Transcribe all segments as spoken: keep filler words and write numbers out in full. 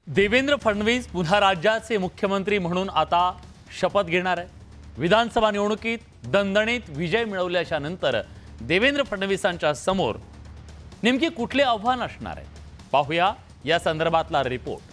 देवेंद्र फडणवीस पुन्हा राज्याचे मुख्यमंत्री म्हणून आता शपथ घेणार आहे। विधानसभा निवडणुकीत दणदणीत विजय मिळवल्याच्या नंतर देवेंद्र फडणवीसांच्या समोर नेमकी कुठले आव्हान असणार आहे, पाहूया या संदर्भातला रिपोर्ट।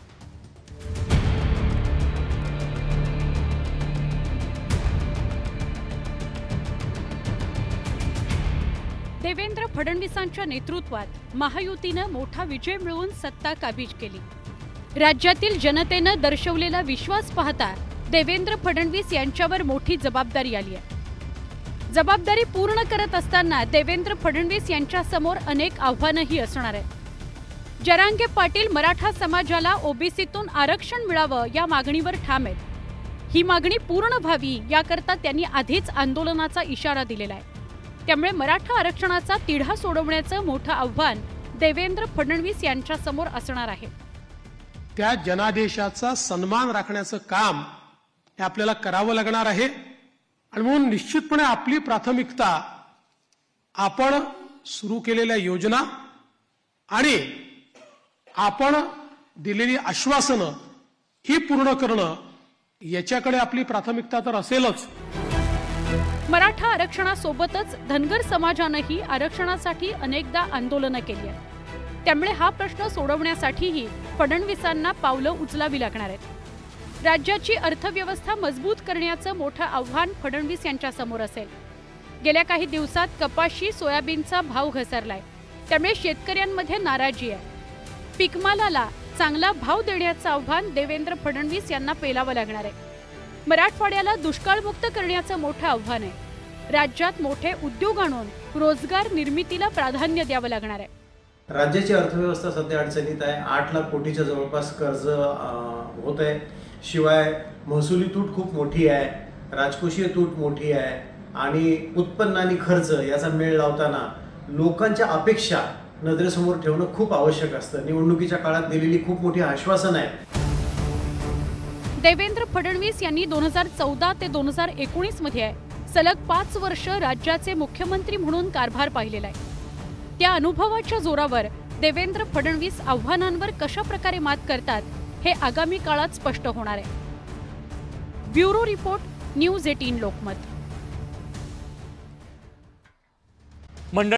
देवेंद्र फडणवीसांच्या नेतृत्वात महायुतीने मोठा विजय मिळवून सत्ता काबीज केली। राज्यातील जनतेने दर्शवलेला विश्वास पाहता देवेंद्र फडणवीस यांच्यावर मोठी जबाबदारी आली आहे। जबाबदारी पूर्ण करत असताना देवेंद्र फडणवीस यांच्या समोर अनेक आव्हानही असणार आहेत। जरांगे पाटील मराठा समाजाला ओबीसीतून आरक्षण मिळावं या मागणीवर ठाम आहेत। ही मागणी पूर्ण व्हावी याकरता त्यांनी आधीच आंदोलनाचा इशारा दिलेला आहे। त्यामुळे मराठा आरक्षणाचा तिढा सोडवण्याचं मोठं आव्हान देवेंद्र फडणवीस यांच्या समोर असणार आहे। त्या जनादेशाचा सन्मान राखण्याचं काम हे आपल्याला करावं लागणार आहे आणि म्हणून निश्चितपणे आपली प्राथमिकता आपण सुरू केलेल्या योजना आणि आपण दिलेली आश्वासनं ही पूर्ण करणं याच्याकडे आपली प्राथमिकता तर असेलच। मराठा आरक्षणासोबतच धनगर समाजानेही आरक्षणासाठी अनेकदा आंदोलनं केली आहेत। त्यामुळे हा प्रश्न सोडवण्यासाठीही फडणवीसांना पावलं उचलावी लागणार आहेत। राज्याची अर्थव्यवस्था मजबूत करण्याचं मोठं आव्हान फडणवीस यांच्या समोर असेल। गेल्या काही दिवसात कपाशी सोयाबीनचा भाव घसरलाय, त्यामुळे शेतकऱ्यांमध्ये नाराजी आहे। पीकमालाला चांगला भाव देण्याचं आव्हान देवेंद्र फडणवीस यांना पेलावं लागणार आहे। मराठवाड्याला दुष्काळमुक्त करण्याचं मोठं आव्हान आहे। राज्यात मोठे उद्योग आणून रोजगार निर्मितीला प्राधान्य द्यावं लागणार आहे। राज्याची अर्थव्यवस्था सध्या अडचणीत आहे। आठ लाख कोटीच्या जवळपास कर्ज होत आहे। शिवाय महसुली तूट खूप मोठी आहे, राजकोषीय तूट मोठी आहे आणि उत्पन्न आणि खर्च याचा मेळ लावताना लोकांच्या अपेक्षा नजरेसमोर ठेवणं खूप आवश्यक असतं। निवडणुकीच्या काळात दिलेली खूप मोठी आश्वासन आहे। देवेंद्र फडणवीस यांनी दोन हजार चौदा ते दोन हजार एकोणीस मध्ये सलग पाच वर्ष राज्याचे मुख्यमंत्री म्हणून कारभार पाहिलेला आहे। त्या अनुभवाच्या जोरावर देवेंद्र फडणवीस आव्हानांवर कशा प्रकारे मात करतात हे आगामी काळात स्पष्ट होणार आहे। ब्युरो रिपोर्ट, न्यूज अठरा लोकमत।